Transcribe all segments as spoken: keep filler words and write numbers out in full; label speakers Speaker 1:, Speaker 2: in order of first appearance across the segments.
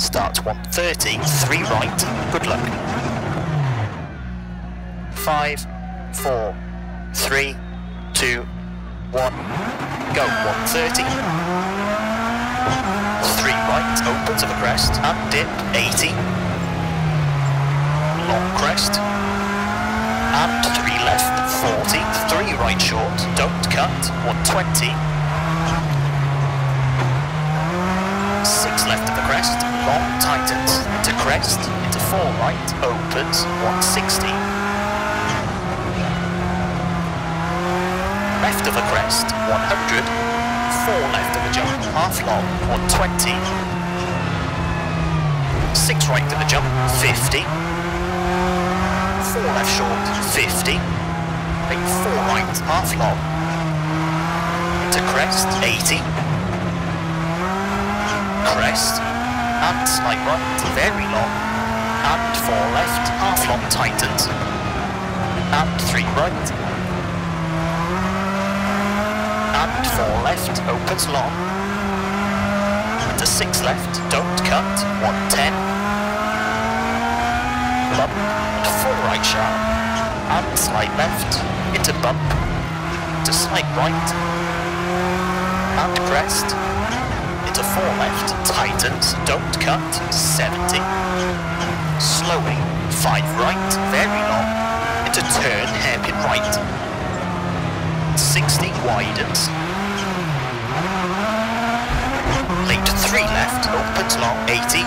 Speaker 1: start one thirty, three right, good luck. Five, four, three, two, one, go, one thirty. Three right, open to the crest, and dip, eighty. Long crest. And three left, forty. Three right short, don't cut, one twenty. Six left of the crest, long tightens, into crest, into four right, opens, one sixty. Left of the crest, one hundred. Four left of the jump, half long, one twenty. Six right of the jump, fifty. Four left short, fifty. Then four right, half long. Into crest, eighty. Crest, and slight right, very long. And four left, half long tightens. And three right. And four left, opens long. Into six left, don't cut, one ten. Bump, and four right sharp. And slight left, into bump. Into slight right. And crest. Into four left, tightens, don't cut, seventy. Slowing, five right, very long. Into turn, hairpin right. sixty widens. Late three left, opens long, eighty.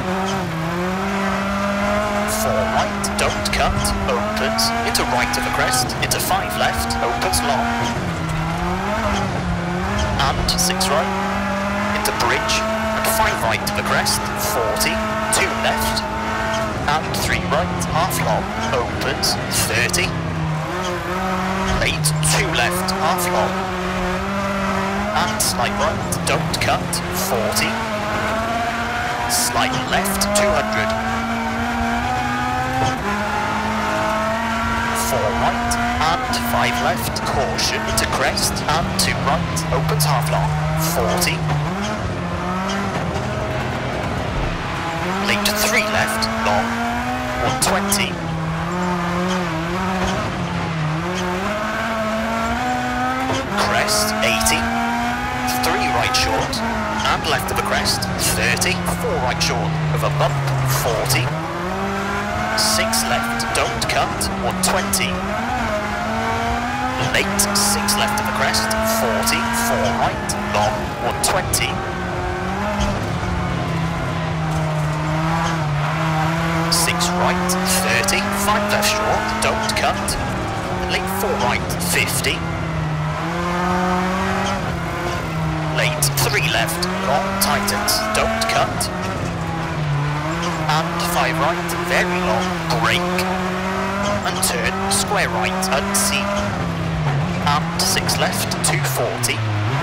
Speaker 1: four right, don't cut, opens, into right of the crest, into five left, opens long. And six right, into bridge, and five right to the crest, forty, two left, and three right, half long, opens, thirty. Late, two left, half long. And slight right, don't cut, forty. Slight left, two hundred. Four right, and five left, caution, into crest, and two right, opens half long, forty. Late, three left, long, one twenty. Crest, eighty, three right short, and left of the crest, thirty, four right short, of a bump, forty, six left, don't cut, one twenty, late, six left of the crest, forty, four right, long, one twenty, six right, thirty, five left short, don't cut, late four right, fifty, late, three left, long tightens, don't cut. And five right, very long, brake. And turn, square right, unseen. And six left, two forty.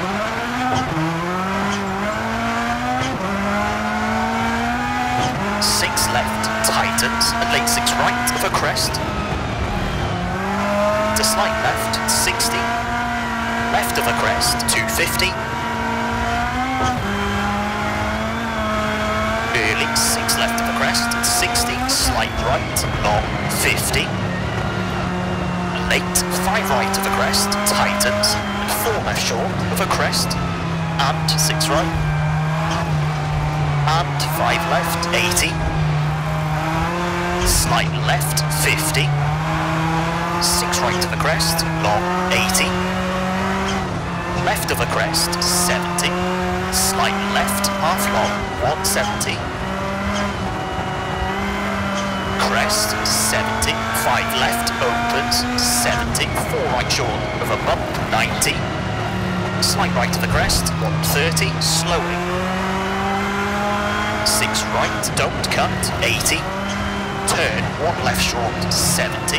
Speaker 1: Six left, tightens, and late six right of a crest. To slight left, sixty. Left of a crest, two fifty. Early, six left of the crest, sixty, slight right, long, fifty. Late, five right of the crest, tightens, and four left short of a crest, and six right. And five left, eighty. Slight left, fifty. Six right of the crest, long, eighty. Left of the crest, seventy. Slight left, half long, one seventy. Crest, seventy. Five left, opens, seventy. Four right short of a bump, ninety. Slight right of the crest, one thirty, slowing. Six right, don't cut, eighty. Turn, one left short, seventy.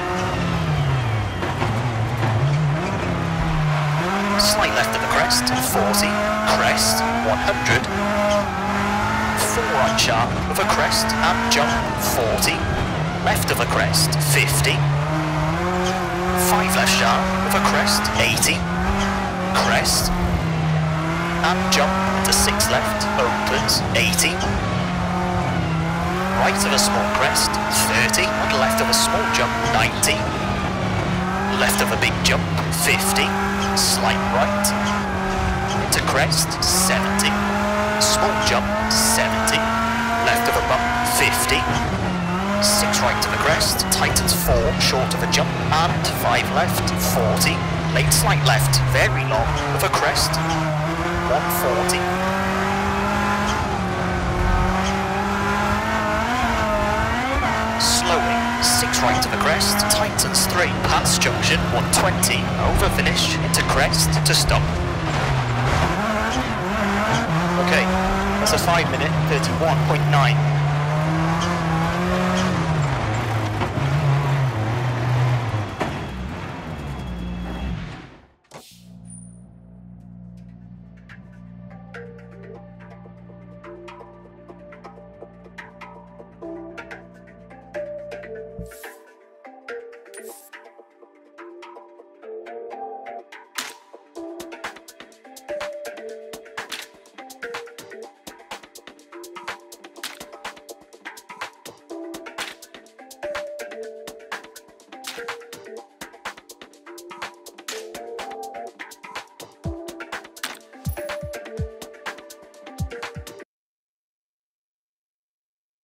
Speaker 1: Slight left of the crest, forty, crest, one hundred. Four right sharp of a crest and jump, forty. Left of a crest, fifty. Five left sharp of a crest, eighty. Crest. And jump to six left, opens, eighty. right of a small crest, thirty, and left of a small jump, ninety. Left of a big jump, fifty, slight right. Into crest, seventy. Small jump, seventy. Left of a bump, fifty. six right to the crest, tightens four short of a jump, and five left, forty. Late slight left, very long, of a crest, one forty. Slowing, six right to the crest, tightens three, past junction, one twenty, over finish, into crest, to stop. Okay, that's a five minute, thirty-one point nine.